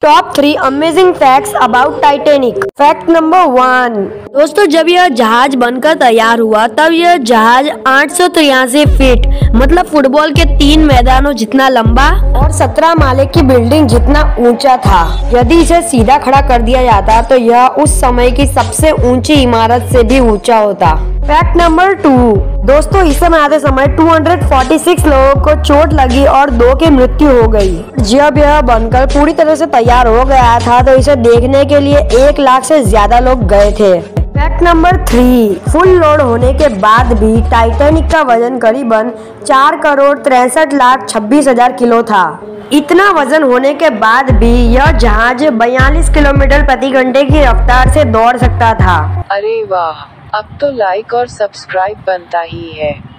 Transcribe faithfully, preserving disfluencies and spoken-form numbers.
Top three amazing facts about Titanic. Fact number one. दोस्तों, जब यह जहाज बनकर तैयार हुआ तब यह जहाज आठ सौ तिरासी फीट मतलब फुटबॉल के तीन मैदानों जितना लंबा और सत्रह माले की बिल्डिंग जितना ऊंचा था। यदि इसे सीधा खड़ा कर दिया जाता तो यह उस समय की सबसे ऊंची इमारत से भी ऊंचा होता। Fact number two. दोस्तों, इसे बनाते समय दो सौ छियालीस लोगों को चोट लगी और दो की मृत्यु हो गई। जब यह बनकर पूरी तरह से तैयार हो गया था तो इसे देखने के लिए एक लाख से ज्यादा लोग गए थे। Fact number three. Full load होने के बाद भी टाइटैनिक का वजन करीबन चार करोड़ तिरसठ लाख छब्बीस हजार किलो था। इतना वजन होने के बाद भी यह जहाज बयालीस किलोमीटर प्रति घंटे की रफ्तार से दौड़ सकता था। अरे वाह, अब तो लाइक और सब्सक्राइब बनता ही है।